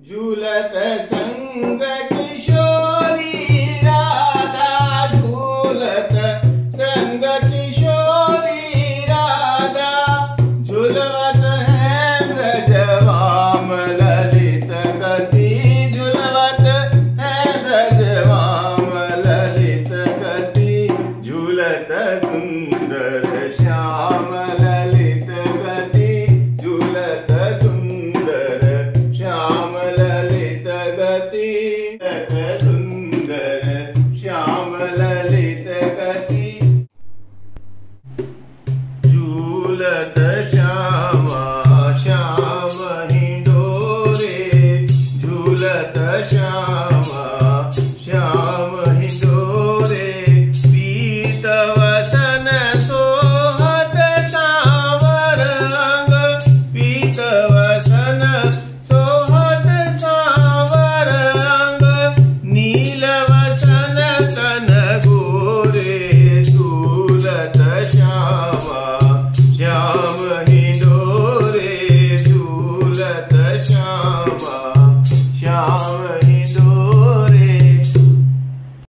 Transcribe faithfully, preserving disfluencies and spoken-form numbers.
झूलत संग किशोरी राधा, झूलत संग किशोरी राधा, झुलवत है ब्रजवाम ललित गति, झुलवत है ब्रजवाम ललित गति, झूलत सुंदर श्याम ललित गति, झूलत सुंदर श्याम ललित गति, सुंदर श्याम ललित गति, झूलत श्यामा श्याम हिंडोरे, झूलत श्यामा श्याम हिंडोरे, पीत वसन सोहत सांवर अंग, पीत वसन सोहत सांवर अंग, नील वसन तन गोरे, झूलत श्यामा श्याम हिंडोरे, झूलत श्यामा